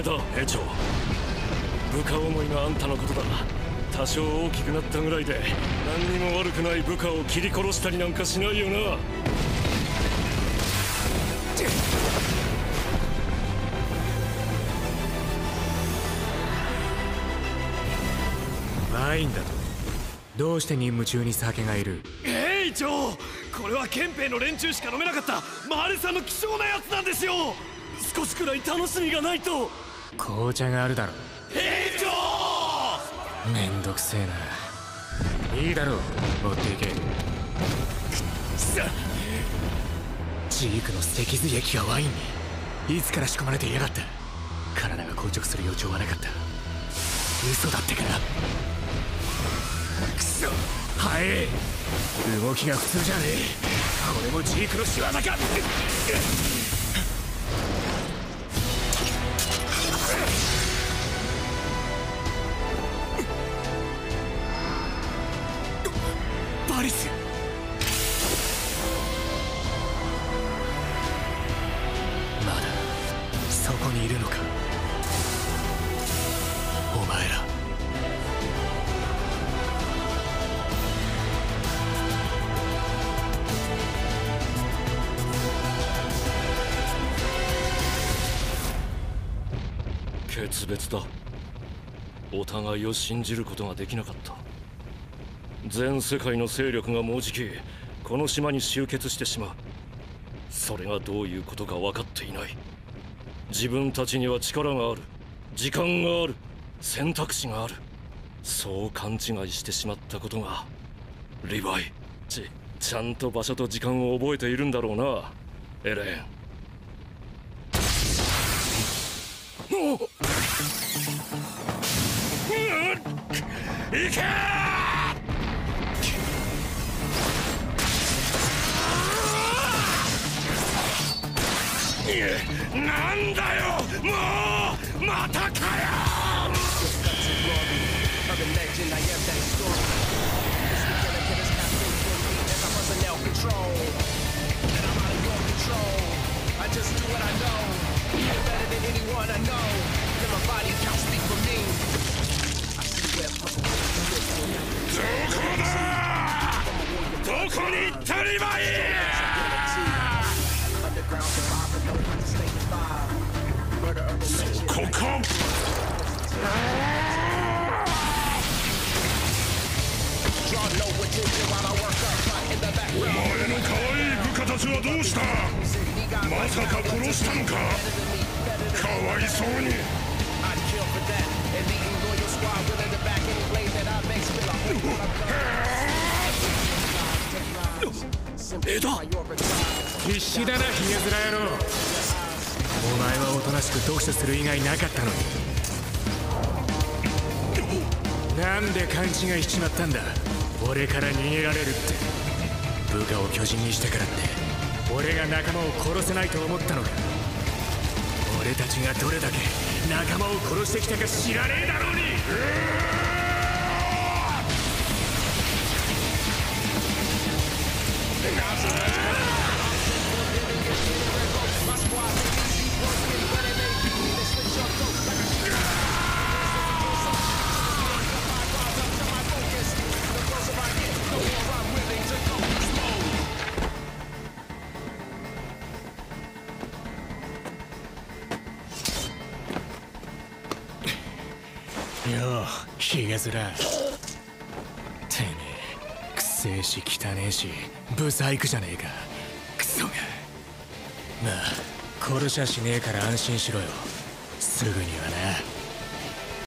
だ兵長。部下思いのあんたのことだ。多少大きくなったぐらいで何にも悪くない部下を切り殺したりなんかしないよな。 ワインだと。どうして任務中に酒がいる？ 兵長、これは憲兵の連中しか飲めなかったマーレさんの貴重なやつなんですよ。少しくらい楽しみがないと。 紅茶があるだろ。 兵長、 めんどくせえな。いいだろう、持っていけ。ジークの脊髄液がワインにいつから仕込まれていやがった。体が硬直する予兆はなかった。嘘だってか。クソ、早え。動きが普通じゃねえ。これもジークの仕業か。バリス、まだそこにいるのか、お前ら。 決別だ。お互いを信じることができなかった。全世界の勢力がもうじきこの島に集結してしまう。それがどういうことか分かっていない。自分たちには力がある、時間がある、選択肢がある。そう勘違いしてしまったことがリヴァイ、ちゃんと場所と時間を覚えているんだろうな、エレン。行けー！なんだよ、もうまたかよ。どこに行ったリヴァイ！そこか。お前の可愛い部下たちはどうした？まさか殺したのか？かわいそうに。エダ、 必死だなヒゲ面野郎。お前はおとなしく読書する以外なかったのに。なんで勘違いしちまったんだ。俺から逃げられるって。部下を巨人にしてからって俺が仲間を殺せないと思ったのか。俺たちがどれだけ仲間を殺してきたか知らねえだろうに。よう、ヒゲ面。てめえ、くせえし汚えしブサイクじゃねえか。クソが。まあ殺しゃしねえから安心しろよ。すぐにはな。